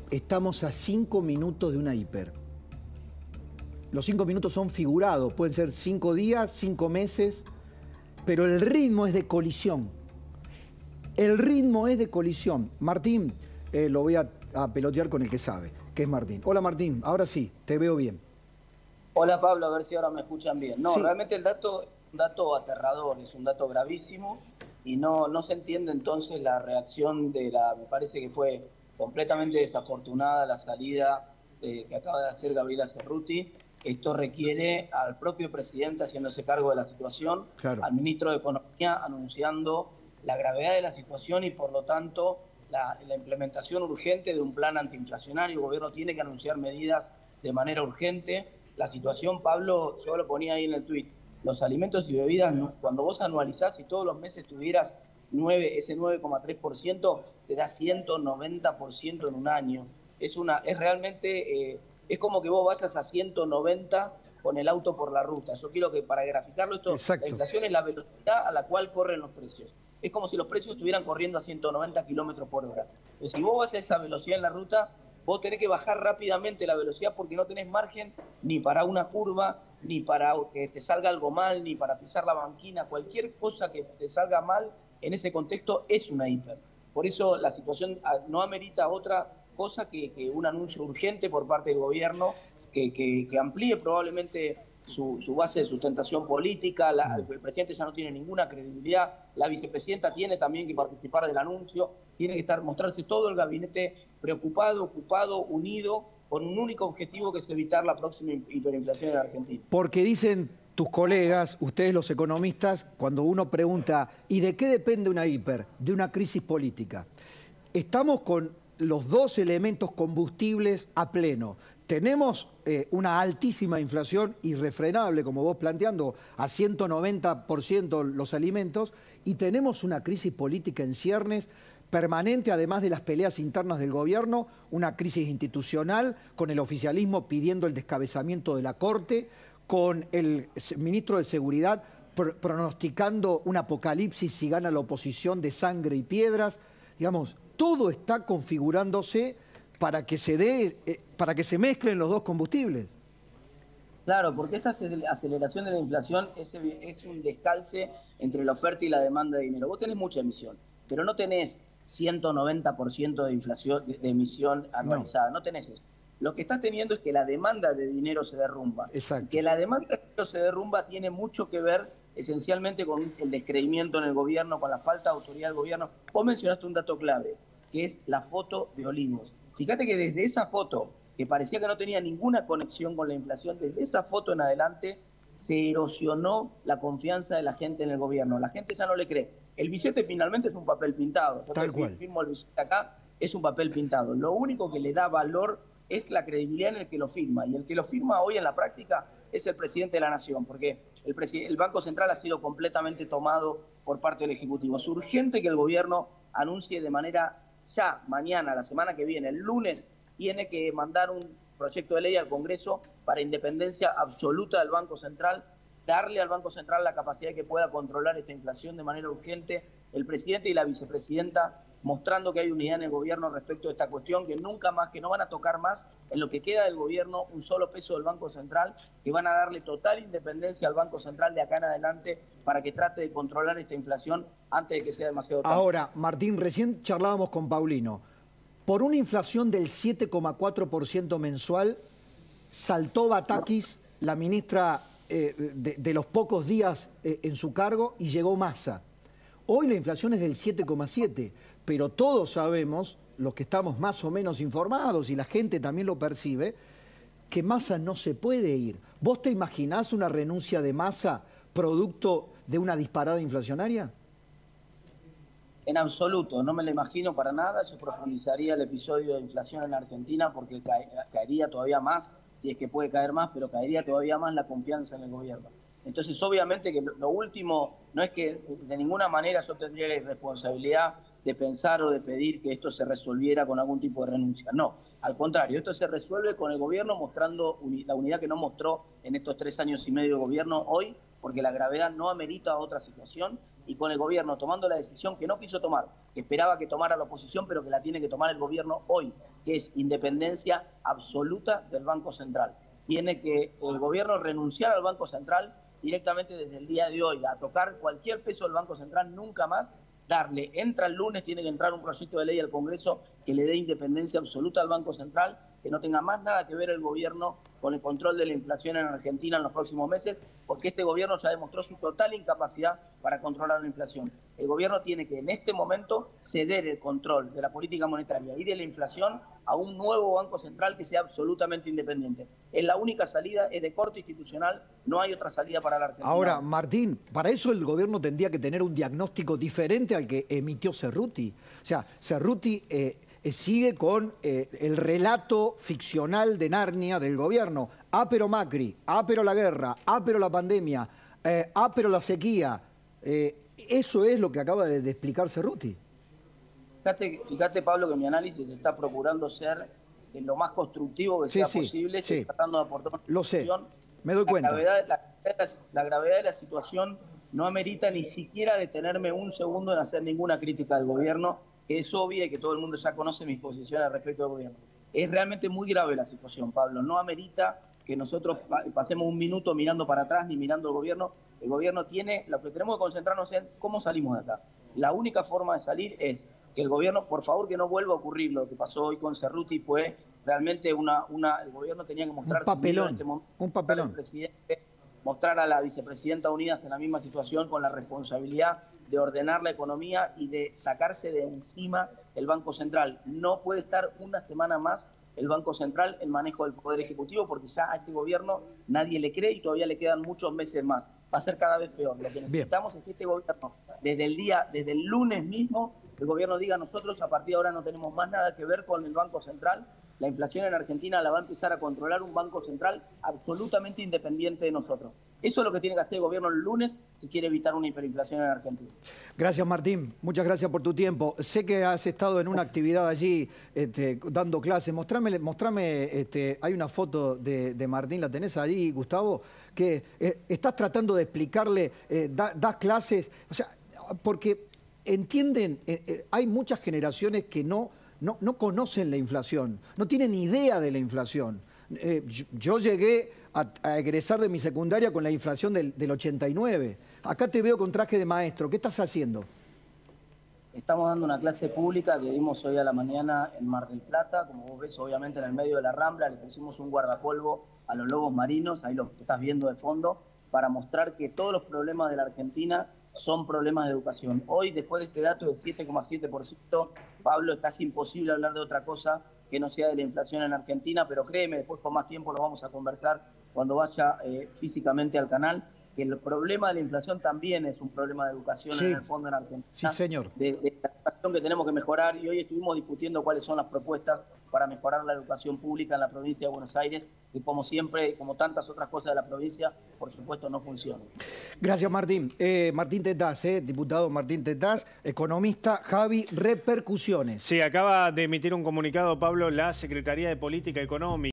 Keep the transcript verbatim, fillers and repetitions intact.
Estamos a cinco minutos de una hiper. Los cinco minutos son figurados, pueden ser cinco días, cinco meses, pero el ritmo es de colisión. El ritmo es de colisión. Martín, eh, lo voy a, a pelotear con el que sabe, que es Martín. Hola Martín, ahora sí, te veo bien. Hola Pablo, a ver si ahora me escuchan bien. No, sí. Realmente el dato es un dato aterrador, es un dato gravísimo y no, no se entiende entonces la reacción de la, me parece que fue completamente desafortunada la salida eh, que acaba de hacer Gabriela Cerruti. Esto requiere al propio presidente haciéndose cargo de la situación, Claro. al ministro de Economía anunciando la gravedad de la situación y por lo tanto la, la implementación urgente de un plan antiinflacionario. El gobierno tiene que anunciar medidas de manera urgente. La situación, Pablo, yo lo ponía ahí en el tuit, los alimentos y bebidas, cuando vos anualizás y todos los meses tuvieras nueve, ese nueve coma tres por ciento, te da ciento noventa por ciento en un año. Es, una, es realmente, eh, es como que vos vayas a ciento noventa con el auto por la ruta. Yo quiero que para graficarlo esto, Exacto. La inflación es la velocidad a la cual corren los precios. Es como si los precios estuvieran corriendo a ciento noventa kilómetros por hora. Entonces, si vos vas a esa velocidad en la ruta, vos tenés que bajar rápidamente la velocidad porque no tenés margen ni para una curva, ni para que te salga algo mal, ni para pisar la banquina. Cualquier cosa que te salga mal en ese contexto es una hiper. Por eso la situación no amerita otra cosa que, que un anuncio urgente por parte del gobierno que, que, que amplíe probablemente su, su base de sustentación política. La, el presidente ya no tiene ninguna credibilidad, la vicepresidenta tiene también que participar del anuncio, tiene que estar mostrarse todo el gabinete preocupado, ocupado, unido, con un único objetivo que es evitar la próxima hiperinflación en Argentina. Porque dicen tus colegas, ustedes los economistas, cuando uno pregunta, ¿y de qué depende una hiper? De una crisis política. Estamos con los dos elementos combustibles a pleno. Tenemos eh, una altísima inflación irrefrenable, como vos planteando, a ciento noventa por ciento los alimentos, y tenemos una crisis política en ciernes permanente, además de las peleas internas del gobierno, una crisis institucional, con el oficialismo pidiendo el descabezamiento de la Corte, con el ministro de Seguridad pr pronosticando un apocalipsis si gana la oposición de sangre y piedras. Digamos, todo está configurándose para que se dé, eh, para que se mezclen los dos combustibles. Claro, porque esta aceleración de la inflación es, es un descalce entre la oferta y la demanda de dinero. Vos tenés mucha emisión, pero no tenés ciento noventa por ciento de inflación de, de emisión anualizada, no. no tenés eso. Lo que estás teniendo es que la demanda de dinero se derrumba. Exacto. Que la demanda de dinero se derrumba tiene mucho que ver esencialmente con el descreimiento en el gobierno, con la falta de autoridad del gobierno. Vos mencionaste un dato clave, que es la foto de Olivos. Fíjate que desde esa foto, que parecía que no tenía ninguna conexión con la inflación, desde esa foto en adelante se erosionó la confianza de la gente en el gobierno. La gente ya no le cree. El billete finalmente es un papel pintado. Yo Tal te cual. firmo el billete acá, es un papel pintado. Lo único que le da valor es la credibilidad en el que lo firma. Y el que lo firma hoy en la práctica es el presidente de la Nación, porque el, el Banco Central ha sido completamente tomado por parte del Ejecutivo. Es urgente que el gobierno anuncie de manera ya, mañana, la semana que viene, el lunes, tiene que mandar un proyecto de ley al Congreso para independencia absoluta del Banco Central, darle al Banco Central la capacidad de que pueda controlar esta inflación de manera urgente. El presidente y la vicepresidenta mostrando que hay unidad en el gobierno respecto a esta cuestión, que nunca más, que no van a tocar más en lo que queda del gobierno un solo peso del Banco Central, que van a darle total independencia al Banco Central de acá en adelante para que trate de controlar esta inflación antes de que sea demasiado tarde. Ahora, Martín, recién charlábamos con Paulino. Por una inflación del siete coma cuatro por ciento mensual, saltó Batakis, la ministra eh, de, de los pocos días eh, en su cargo, y llegó Massa. Hoy la inflación es del siete coma siete, pero todos sabemos, los que estamos más o menos informados, y la gente también lo percibe, que Massa no se puede ir. ¿Vos te imaginás una renuncia de Massa producto de una disparada inflacionaria? En absoluto, no me lo imagino para nada. Yo profundizaría el episodio de inflación en Argentina porque cae, caería todavía más, si es que puede caer más, pero caería todavía más la confianza en el gobierno. Entonces, obviamente que lo último no es que de ninguna manera yo tendría la irresponsabilidad de pensar o de pedir que esto se resolviera con algún tipo de renuncia. No, al contrario, esto se resuelve con el gobierno mostrando la unidad que no mostró en estos tres años y medio de gobierno hoy, porque la gravedad no amerita otra situación, y con el gobierno tomando la decisión que no quiso tomar, que esperaba que tomara la oposición, pero que la tiene que tomar el gobierno hoy, que es independencia absoluta del Banco Central. Tiene que el gobierno renunciar al Banco Central directamente desde el día de hoy, a tocar cualquier peso del Banco Central, nunca más darle. Entra el lunes, tiene que entrar un proyecto de ley al Congreso que le dé independencia absoluta al Banco Central, que no tenga más nada que ver el gobierno con el control de la inflación en Argentina en los próximos meses, porque este gobierno ya demostró su total incapacidad para controlar la inflación. El gobierno tiene que en este momento ceder el control de la política monetaria y de la inflación a un nuevo Banco Central que sea absolutamente independiente. Es la única salida, es de corte institucional, no hay otra salida para la Argentina. Ahora, Martín, para eso el gobierno tendría que tener un diagnóstico diferente al que emitió Cerruti. O sea, Cerruti eh, eh, sigue con eh, el relato ficcional de Narnia del gobierno. Ah, pero Macri, ah, pero la guerra, ah, pero la pandemia, eh, ah, pero la sequía. Eh, eso es lo que acaba de, de explicar Cerruti. Fíjate, fíjate, Pablo, que mi análisis está procurando ser eh, lo más constructivo que sí, sea sí, posible, sí. tratando de aportar una Lo sé, solución. me doy la cuenta. Gravedad, la, la gravedad de la situación no amerita ni siquiera detenerme un segundo en hacer ninguna crítica al gobierno, que es obvia y que todo el mundo ya conoce mis posiciones respecto al gobierno. Es realmente muy grave la situación, Pablo. No amerita que nosotros pasemos un minuto mirando para atrás ni mirando al gobierno. El gobierno tiene, lo que tenemos que concentrarnos en cómo salimos de acá. La única forma de salir es que el gobierno, por favor, que no vuelva a ocurrir lo que pasó hoy con Cerruti, fue realmente una, una el gobierno tenía que mostrarse un papelón, en este momento, un papelón. El presidente, mostrar a la vicepresidenta Unidas en la misma situación con la responsabilidad de ordenar la economía y de sacarse de encima el Banco Central. No puede estar una semana más el Banco Central en manejo del Poder Ejecutivo, porque ya a este gobierno nadie le cree y todavía le quedan muchos meses más. Va a ser cada vez peor. Lo que necesitamos Bien. es que este gobierno, desde el día, desde el lunes mismo, el gobierno diga: nosotros a partir de ahora no tenemos más nada que ver con el Banco Central. La inflación en Argentina la va a empezar a controlar un Banco Central absolutamente independiente de nosotros. Eso es lo que tiene que hacer el gobierno el lunes si quiere evitar una hiperinflación en Argentina. Gracias, Martín. Muchas gracias por tu tiempo. Sé que has estado en una actividad allí este, dando clases. Mostrame, mostrame este, hay una foto de, de Martín, ¿la tenés allí, Gustavo? Que eh, estás tratando de explicarle, eh, da, das clases, o sea, porque entienden, eh, eh, hay muchas generaciones que no... No, no conocen la inflación, no tienen idea de la inflación. Eh, yo, yo llegué a, a egresar de mi secundaria con la inflación del, del ochenta y nueve. Acá te veo con traje de maestro. ¿Qué estás haciendo? Estamos dando una clase pública que dimos hoy a la mañana en Mar del Plata. Como vos ves, obviamente en el medio de la Rambla le pusimos un guardapolvo a los lobos marinos, ahí lo estás viendo de fondo, para mostrar que todos los problemas de la Argentina son problemas de educación. Hoy, después de este dato de siete coma siete por ciento, Pablo, es casi imposible hablar de otra cosa que no sea de la inflación en Argentina, pero créeme, después con más tiempo lo vamos a conversar cuando vaya eh, físicamente al canal, que el problema de la inflación también es un problema de educación sí. en el fondo en Argentina. Sí, señor. De, de la educación que tenemos que mejorar, y hoy estuvimos discutiendo cuáles son las propuestas para mejorar la educación pública en la provincia de Buenos Aires, que como siempre, como tantas otras cosas de la provincia, por supuesto no funcionan. Gracias, Martín. Eh, Martín Tetaz, eh, diputado Martín Tetaz, economista. Javi, repercusiones. Sí, acaba de emitir un comunicado, Pablo, la Secretaría de Política Económica.